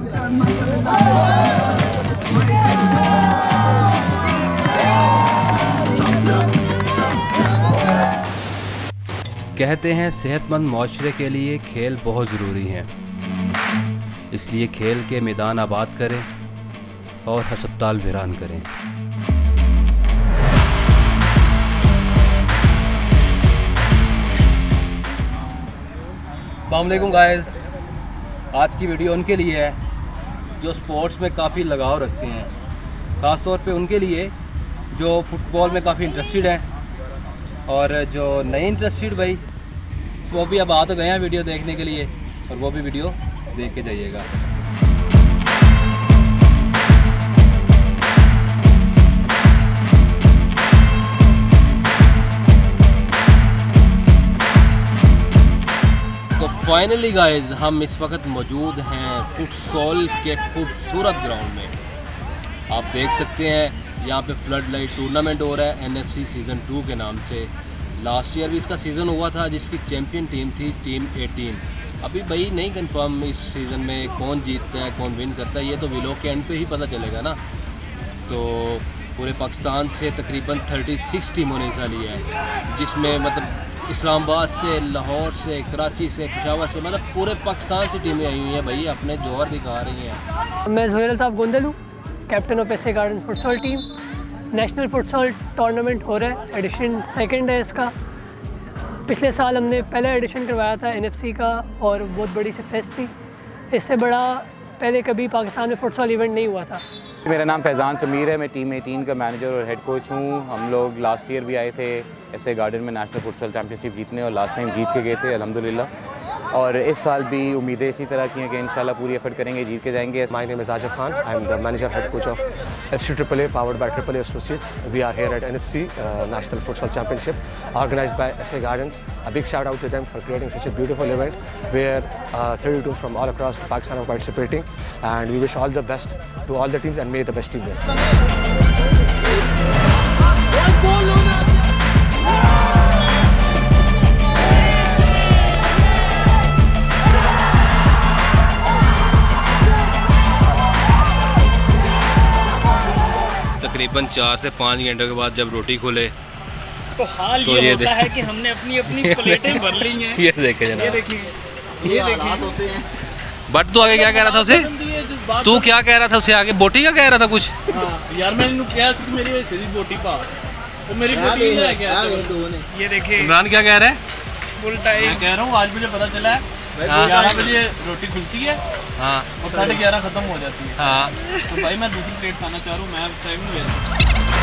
कहते हैं सेहतमंद माशरे के लिए खेल बहुत ज़रूरी हैं, इसलिए खेल के मैदान आबाद करें और हस्पताल वीरान करें। अस्सलाम वालेकुम गाइस, आज की वीडियो उनके लिए है जो स्पोर्ट्स में काफ़ी लगाव रखते हैं, ख़ास तौर पे उनके लिए जो फुटबॉल में काफ़ी इंटरेस्टेड हैं, और जो नहीं इंटरेस्टेड भाई वो भी अब आ तो गए हैं वीडियो देखने के लिए, और वो भी वीडियो देख के जाइएगा। तो फाइनली गाइस, हम इस वक्त मौजूद हैं फुटसॉल के खूबसूरत ग्राउंड में। आप देख सकते हैं यहाँ पे फ्लड लाइट टूर्नामेंट हो रहा है NFC सीज़न 2 के नाम से। लास्ट ईयर भी इसका सीज़न हुआ था, जिसकी चैम्पियन टीम थी टीम 18। अभी भाई नहीं कंफर्म इस सीज़न में कौन जीतता है, कौन विन करता है, ये तो व्लॉग के एंड पे ही पता चलेगा ना। तो पूरे पाकिस्तान से तकरीबन 36 टीमों ने हिस्सा लिया है, जिसमें मतलब इस्लामाबाद से, लाहौर से, कराची से, पेशावर से, मतलब पूरे पाकिस्तान से टीमें आई हुई हैं भाई, अपने जौहर दिखा रही हैं। मैं ज़ोहैर अल्ताफ़ गोंदल हूँ, captain of SA garden futsal team. National futsal tournament हो रहा है, एडिशन 2nd है इसका। पिछले साल हमने पहला एडिशन करवाया था NFC का, और बहुत बड़ी सक्सेस थी। इससे बड़ा पहले कभी पाकिस्तान में फुटसॉल इवेंट नहीं हुआ था। मेरा नाम फैज़ान समीर है, मैं टीम 18 का मैनेजर और हेड कोच हूँ। हम लोग लास्ट ईयर भी आए थे SA गार्डन में नेशनल फुटसॉल चैम्पियनशिप जीतने, और लास्ट टाइम जीत के गए थे अल्हम्दुलिल्लाह। और इस साल भी उम्मीदें इसी तरह की हैं कि इंशाल्लाह पूरी एफर्ट करेंगे, जीत के जाएंगे। My name is Ajab Khan. I am the manager head coach of FC AAA powered by AAA Associates. We are here at NFC National Futsal Championship organized by SA Gardens. A big shout out to them for creating such a beautiful event where 32 from all across Pakistan are participating, and we wish all the best to all the teams and may the best team win. तकरीबन 4 से 5 घंटे के बाद जब रोटी खोले तो हाल तो ये होता है कि हमने अपनी अपनी प्लेटें भर ली हैं। ये देखे जनाब, ये देखिए होते हैं। बट तू आगे क्या कह रहा था उसे? तू क्या कह रहा था उसे आगे? बोटी का कह रहा था कुछ? यार मैंने कहा कि मेरी बोटी पा, तो मेरी बोटी है क्या? ये देखिए इमरान क्या कह रहा है? फुल टाइम मैं कह रहा हूँ, आज मुझे पता चला है 11 बजे रोटी खुलती है, हाँ, और 11:30 ख़त्म हो जाती है, हाँ। तो भाई मैं दूसरी प्लेट खाना चाह रहा हूँ, मैं टाइम नहीं वेस्ट।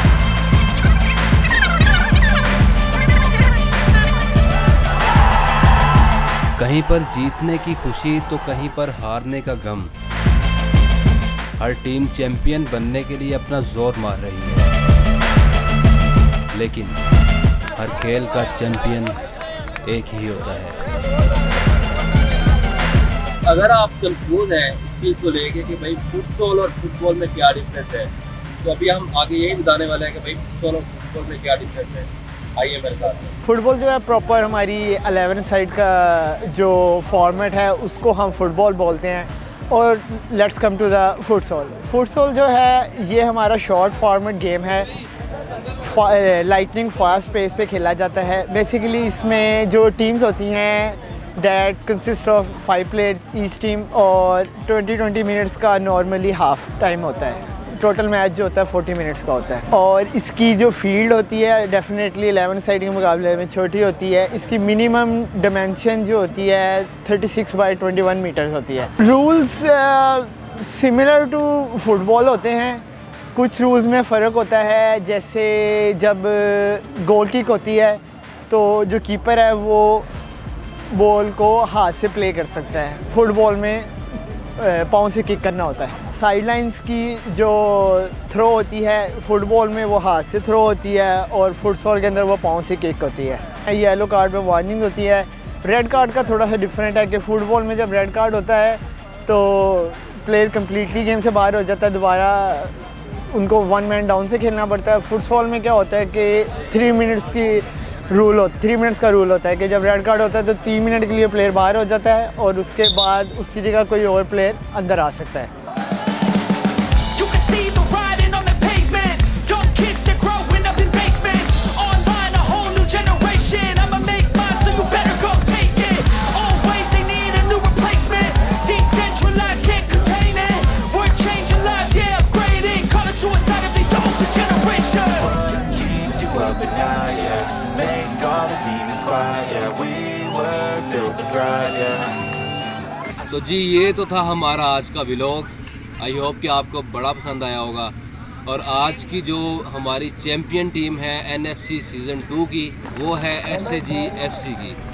कहीं पर जीतने की खुशी तो कहीं पर हारने का गम। हर टीम चैंपियन बनने के लिए अपना जोर मार रही है, लेकिन हर खेल का चैंपियन एक ही होता है। अगर आप कंफ्यूज हैं इस चीज़ को लेके कि भाई फुटसॉल और फुटबॉल में क्या डिफरेंस है, तो अभी हम आगे यही बताने वाले हैं कि भाई फुटसॉल और फुटबॉल में क्या डिफरेंस है। आइए मेरे साथ। फुटबॉल जो है प्रॉपर हमारी 11 साइड का जो फॉर्मेट है उसको हम फुटबॉल बोलते हैं, और let's come to the futsal. Futsal जो है ये हमारा शॉर्ट फॉर्मेट गेम है, लाइटनिंग फास्ट पेस पे खेला जाता है। बेसिकली इसमें जो टीम्स होती हैं that consist of 5 players each team, और 20 मिनट्स का नॉर्मली हाफ टाइम होता है। टोटल मैच जो होता है 40 मिनट्स का होता है, और इसकी जो फील्ड होती है डेफिनेटली 11 साइड के मुकाबले में छोटी होती है। इसकी मिनिमम डिमेंशन जो होती है 36 बाई 21 मीटर्स होती है। रूल्स सिमिलर टू फुटबॉल होते हैं, कुछ रूल्स में फ़र्क होता है। जैसे जब गोल किक होती है तो जो कीपर है वो बॉल को हाथ से प्ले कर सकता है, फुटबॉल में पाँव से किक करना होता है। साइडलाइंस की जो थ्रो होती है फुटबॉल में वो हाथ से थ्रो होती है, और फुटसॉल के अंदर वो पाँव से किक होती है। येलो कार्ड में वार्निंग होती है। रेड कार्ड का थोड़ा सा डिफरेंट है कि फुटबॉल में जब रेड कार्ड होता है तो प्लेयर कम्प्लीटली गेम से बाहर हो जाता है, दोबारा उनको 1 मैन डाउन से खेलना पड़ता है। फुटसॉल में क्या होता है कि 3 मिनट्स की रूल 3 मिनट्स का रूल होता है कि जब रेड कार्ड होता है तो 3 मिनट के लिए प्लेयर बाहर हो जाता है और उसके बाद उसकी जगह कोई और प्लेयर अंदर आ सकता है। तो जी ये तो था हमारा आज का व्लॉग। आई होप कि आपको बड़ा पसंद आया होगा। और आज की जो हमारी चैम्पियन टीम है NFC सीज़न 2 की, वो है SAG FC की।